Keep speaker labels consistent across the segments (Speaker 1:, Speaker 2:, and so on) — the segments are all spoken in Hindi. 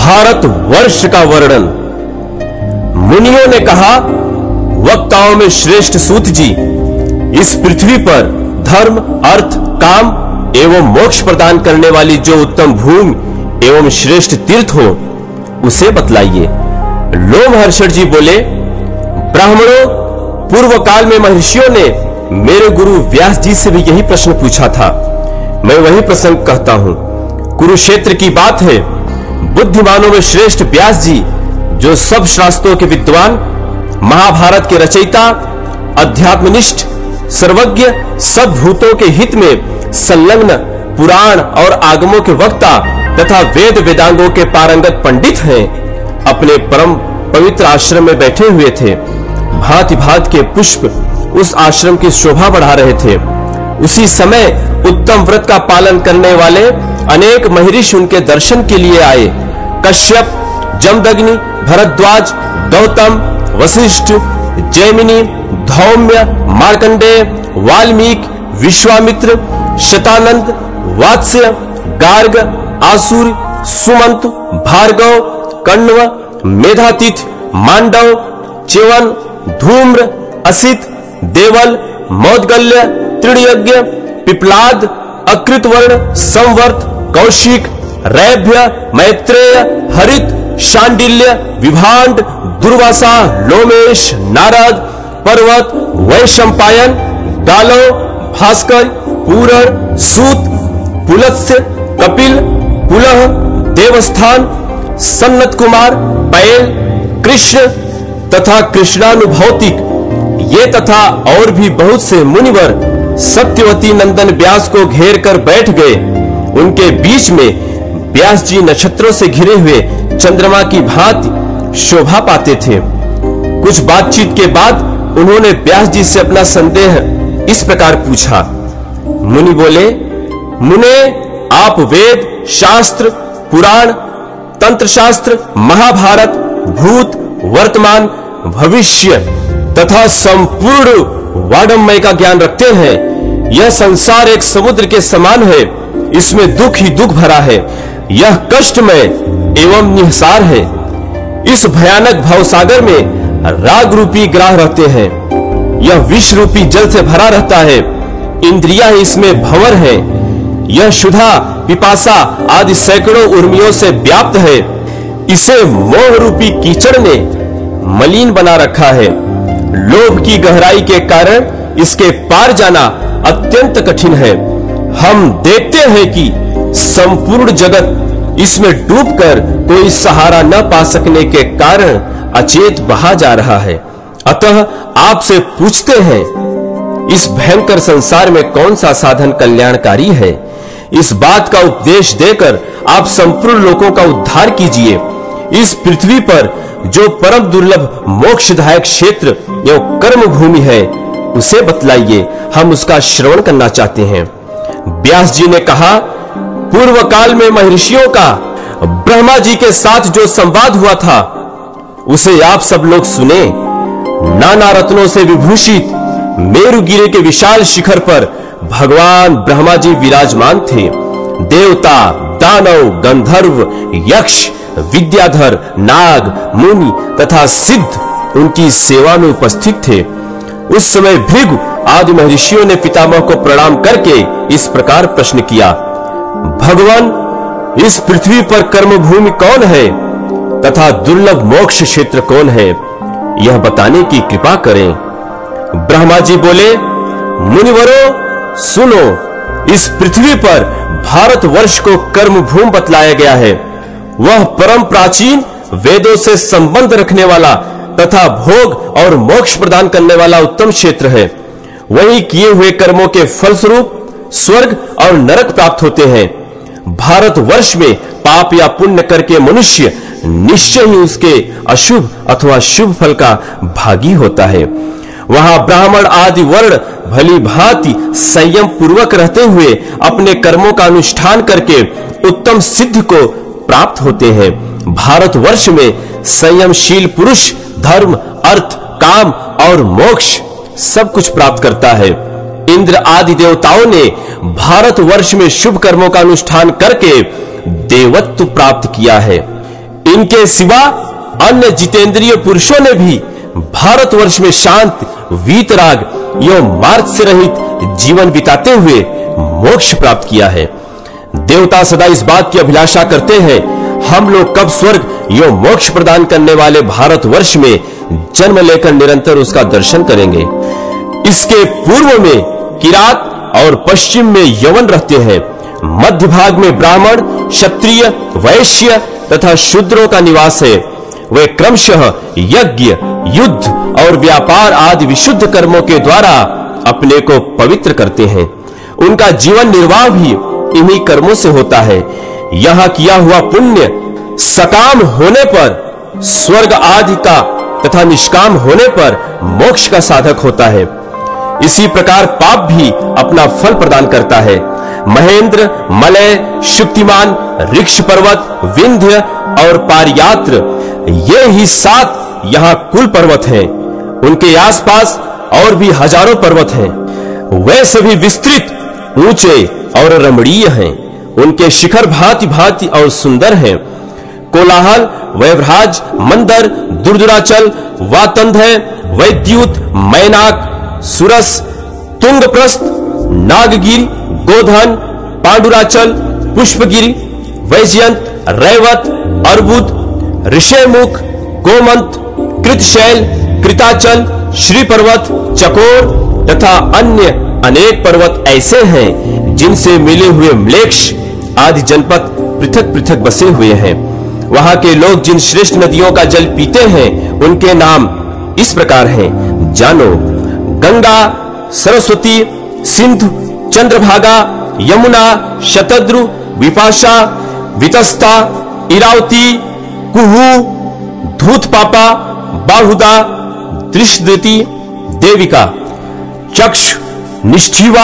Speaker 1: भारत वर्ष का वर्णन। मुनियों ने कहा, वक्ताओं में श्रेष्ठ सूत जी, इस पृथ्वी पर धर्म, अर्थ, काम एवं मोक्ष प्रदान करने वाली जो उत्तम भूमि एवं श्रेष्ठ तीर्थ हो उसे बतलाइए। लोमहर्षण जी बोले, ब्राह्मणों, पूर्व काल में महर्षियों ने मेरे गुरु व्यास जी से भी यही प्रश्न पूछा था। मैं वही प्रसंग कहता हूं। कुरुक्षेत्र की बात है। बुद्धिमानों में श्रेष्ठ व्यास जी, जो सब शास्त्रों के विद्वान, महाभारत के रचयिता, अध्यात्मनिष्ठ, सर्वज्ञ, सब भूतों के हित में संलग्न, पुराण और आगमों के वक्ता तथा वेद वेदांगों के पारंगत पंडित हैं, अपने परम पवित्र आश्रम में बैठे हुए थे। भांति भांति के पुष्प उस आश्रम की शोभा बढ़ा रहे थे। उसी समय उत्तम व्रत का पालन करने वाले अनेक महर्षि उनके दर्शन के लिए आए। कश्यप, जमदग्नि, भरद्वाज, गौतम, वशिष्ठ, जैमिनी, धौम्य, मार्कंडेय, वाल्मीकि, विश्वामित्र, शतानंद, वात्स्य, गार्ग, आसुर, सुमंत, भार्गव, कण्व, मेधातिथि, मांडव, च्यवन, धूम्र, असित, देवल, मौद्गल्य, तृणयज्ञ, पिप्लाद, अकृतवर्ण, संवर्त, कौशिक, रैभ्य, मैत्रेय, हरित, शांडिल्य, विभांड, दुर्वासा, लोमेश, नारद, पर्वत, वैशंपायन, गालव, भास्कर, पूरण, सूत, पुलत्स्य, कपिल, पुलह, देवस्थान, सन्नत कुमार, पैल, कृष्ण तथा कृष्णानुभौतिक, ये तथा और भी बहुत से मुनिवर सत्यवती नंदन व्यास को घेर कर बैठ गए। उनके बीच में व्यास जी नक्षत्रों से घिरे हुए चंद्रमा की भांति शोभा पाते थे। कुछ बातचीत के बाद उन्होंने व्यास जी से अपना संदेह इस प्रकार पूछा। मुनि बोले, मुने, आप वेद, शास्त्र, पुराण, तंत्र शास्त्र, महाभारत, भूत, वर्तमान, भविष्य तथा संपूर्ण वाङ्मय का ज्ञान रखते हैं। यह संसार एक समुद्र के समान है, इसमें दुख ही दुख भरा है। यह कष्टमय एवं निहसार है। इस भयानक भवसागर में राग रूपी ग्राह रहते हैं। यह विष रूपी जल से भरा रहता है। इंद्रियां इसमें भंवर हैं। यह क्षुधा, पिपासा आदि सैकड़ों उर्मियों से व्याप्त है। इसे मोह रूपी कीचड़ ने मलिन बना रखा है। लोभ की गहराई के कारण इसके पार जाना अत्यंत कठिन है। हम देखते हैं कि संपूर्ण जगत इसमें डूबकर कोई सहारा न पा सकने के कारण अचेत बहा जा रहा है। अतः आपसे पूछते हैं, इस भयंकर संसार में कौन सा साधन कल्याणकारी है? इस बात का उपदेश देकर आप संपूर्ण लोगों का उद्धार कीजिए। इस पृथ्वी पर जो परम दुर्लभ मोक्षदायक क्षेत्र एवं कर्म भूमि है उसे बतलाइए, हम उसका श्रवण करना चाहते हैं। व्यास जी ने कहा, पूर्व काल में महर्षियों का ब्रह्मा जी के साथ जो संवाद हुआ था उसे आप सब लोग सुने। नाना रत्नों से विभूषित मेरुगिरी के विशाल शिखर पर भगवान ब्रह्मा जी विराजमान थे। देवता, दानव, गंधर्व, यक्ष, विद्याधर, नाग, मुनि तथा सिद्ध उनकी सेवा में उपस्थित थे। उस समय भृगु आदि महर्षियों ने पितामह को प्रणाम करके इस प्रकार प्रश्न किया, भगवान, इस पृथ्वी पर कर्म भूमि कौन है तथा दुर्लभ मोक्ष क्षेत्र कौन है? यह बताने की कृपा करें। ब्रह्मा जी बोले, मुनिवरों सुनो, इस पृथ्वी पर भारतवर्ष को कर्म भूमि बतलाया गया है। वह परम प्राचीन, वेदों से संबंध रखने वाला तथा भोग और मोक्ष प्रदान करने वाला उत्तम क्षेत्र है। वही किए हुए कर्मों के फलस्वरूप स्वर्ग और नरक प्राप्त होते हैं। भारतवर्ष में पाप या पुण्य करके मनुष्य निश्चय ही उसके अशुभ अथवा शुभ फल का भागी होता है। वहां ब्राह्मण आदि वर्ण भली भांति संयम पूर्वक रहते हुए अपने कर्मों का अनुष्ठान करके उत्तम सिद्धि को प्राप्त होते हैं। भारतवर्ष में संयमशील पुरुष धर्म, अर्थ, काम और मोक्ष सब कुछ प्राप्त करता है। इंद्र आदि देवताओं ने भारतवर्ष में शुभ कर्मों का अनुष्ठान करके देवत्व प्राप्त किया है। इनके सिवा अन्य जितेंद्रिय पुरुषों ने भी भारतवर्ष में शांत, वीतराग एवं मार्ग से रहित जीवन बिताते हुए मोक्ष प्राप्त किया है। देवता सदा इस बात की अभिलाषा करते हैं, हम लोग कब स्वर्ग एवं मोक्ष प्रदान करने वाले भारतवर्ष में जन्म लेकर निरंतर उसका दर्शन करेंगे। इसके पूर्व में किरात और पश्चिम में यवन रहते हैं। मध्य भाग में ब्राह्मण, क्षत्रिय, वैश्य तथा शूद्रों का निवास है। वे क्रमशः यज्ञ, युद्ध और व्यापार आदि विशुद्ध कर्मों के द्वारा अपने को पवित्र करते हैं। उनका जीवन निर्वाह भी इन्हीं कर्मों से होता है। यहां किया हुआ पुण्य सकाम होने पर स्वर्ग आदि का तथा निष्काम होने पर मोक्ष का साधक होता है। इसी प्रकार पाप भी अपना फल प्रदान करता है। महेंद्र, मलय, शुक्तिमान, ऋक्ष पर्वत, विंध्य और पारयात्र ये ही 7 यहाँ कुल पर्वत हैं। उनके आसपास और भी हजारों पर्वत हैं। वे सभी विस्तृत, ऊंचे और रमणीय हैं। उनके शिखर भांति भांति और सुंदर हैं। कोलाहल, वैभराज, मंदर, दुर्दुराचल, वातंधय, वैद्युत, मैनाक, सुरस, तुंगप्रस्थ, नागगिरि, गोधन, पांडुराचल, पुष्पगिरि, वैजयंत, रैवत, अर्बुद, ऋषयमुख, गोमंत, कृतशैल, कृताचल, श्री पर्वत, चकोर तथा अन्य अनेक पर्वत ऐसे हैं जिनसे मिले हुए म्लेक्ष आदि जनपद पृथक पृथक बसे हुए हैं। वहां के लोग जिन श्रेष्ठ नदियों का जल पीते हैं उनके नाम इस प्रकार हैं, जानो। गंगा, सरस्वती, सिंधु, चंद्रभागा, यमुना, शतद्रु, विपाशा, वितस्ता, इरावती, कुहू, धूतपापा, बाहुदा, दृष्टद्युति, देविका, चक्ष, निष्ठीवा,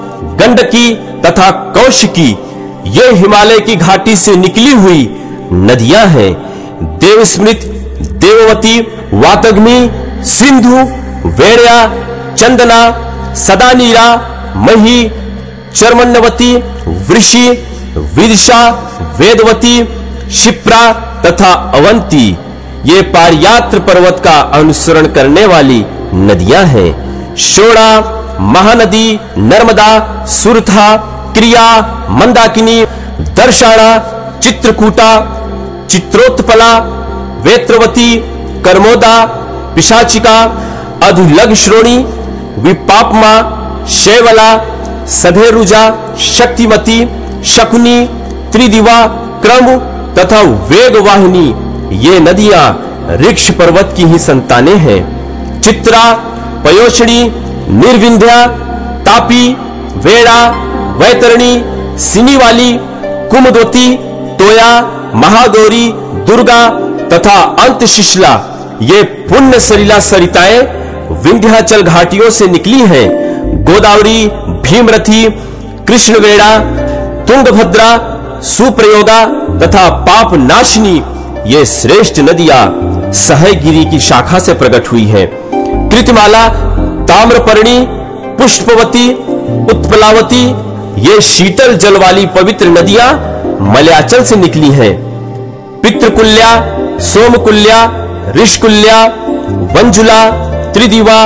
Speaker 1: गंडकी तथा कौशिकी ये हिमालय की घाटी से निकली हुई नदियां हैं। देवस्मृत, देववती, वातग्नि, सिंधु, वेड़या, चंदना, सदानीरा, मही, चर्मण्यवती, वृषि, विदिशा, वेदवती, क्षिप्रा तथा अवंती ये पारयात्र पर्वत का अनुसरण करने वाली नदियां हैं। शोणा, महानदी, नर्मदा, सुरथा, क्रिया, मंदाकिनी, दर्शाना, चित्रकूटा, चित्रोत्पला, वेत्रवती, कर्मोदा, पिशाचिका, अधुलग श्रोणी, विपापमा, शैवला, सधेरुजा, शक्तिमती, शकुनी, त्रिदिवा, क्रम तथा वेगवाहिनी ये नदियां ऋक्ष पर्वत की ही संतानें हैं। चित्रा, पयोषणी, निर्विंध्या, तापी, वेड़ा, वैतरणी, सिनीवाली, कुमुदवती, तोया, महागौरी, दुर्गा तथा अंतशिशला ये पुण्य सलिला सरिताएं विंध्याचल घाटियों से निकली हैं। गोदावरी, भीमरथी, कृष्णवेड़ा, तुंगभद्रा, सुप्रयोगा तथा पाप नाशिनी ये श्रेष्ठ नदियां सहयगिरी की शाखा से प्रकट हुई हैं। कृतमाला, ताम्रपर्णी, पुष्पवती, उत्पलावती ये शीतल जल वाली पवित्र नदियां मलयाचल से निकली हैं। पितृकुल्या, सोमकुल्या, ऋषकुल्या, वंजुला, त्रिदिवा,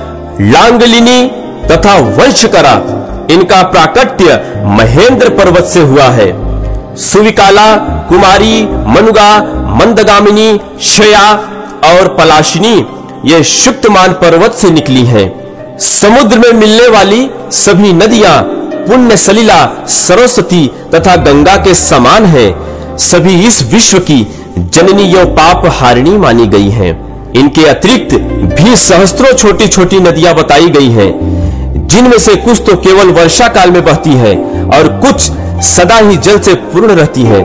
Speaker 1: लांगलिनी तथा वंशकरा इनका प्राकट्य महेंद्र पर्वत से हुआ है। सुविकाला, कुमारी, मनुगा, मंदगामिनी, शया और पलाशिनी ये शुक्तमान पर्वत से निकली हैं। समुद्र में मिलने वाली सभी नदियां पुण्य सलिला, सरस्वती तथा गंगा के समान हैं। सभी इस विश्व की जननी यो पाप हारिणी मानी गई हैं। इनके अतिरिक्त भी सहस्त्रों छोटी छोटी नदियां बताई गई हैं, जिनमें से कुछ तो केवल वर्षा काल में बहती है और कुछ सदा ही जल से पूर्ण रहती है।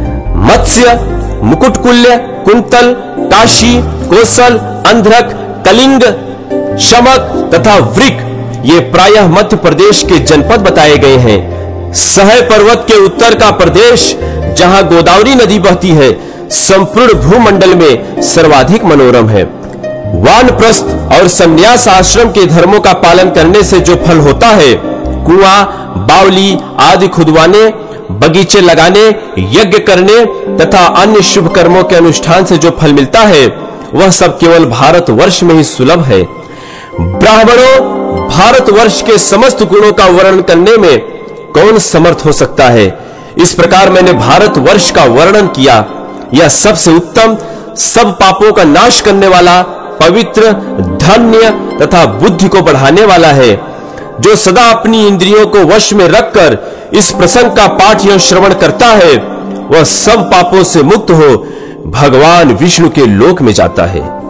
Speaker 1: मत्स्य, मुकुटकुल्य, कुंतल, काशी, कोसल, अंध्रक, कलिंग, शमक तथा वृक ये प्रायः मध्य प्रदेश के जनपद बताए गए हैं। सहय पर्वत के उत्तर का प्रदेश जहां गोदावरी नदी बहती है संपूर्ण भूमंडल में सर्वाधिक मनोरम है। वानप्रस्थ और संन्यास आश्रम के धर्मों का पालन करने से जो फल होता है, कुआं, बावली आदि खुदवाने, बगीचे लगाने, यज्ञ करने तथा अन्य शुभ कर्मों के अनुष्ठान से जो फल मिलता है वह सब केवल भारतवर्ष में ही सुलभ है। ब्राह्मणों, भारतवर्ष के समस्त गुणों का वर्णन करने में कौन समर्थ हो सकता है? इस प्रकार मैंने भारतवर्ष का वर्णन किया। यह सबसे उत्तम, सब पापों का नाश करने वाला, पवित्र, धन्य तथा बुद्धि को बढ़ाने वाला है। जो सदा अपनी इंद्रियों को वश में रखकर इस प्रसंग का पाठ या श्रवण करता है वह सब पापों से मुक्त हो भगवान विष्णु के लोक में जाता है।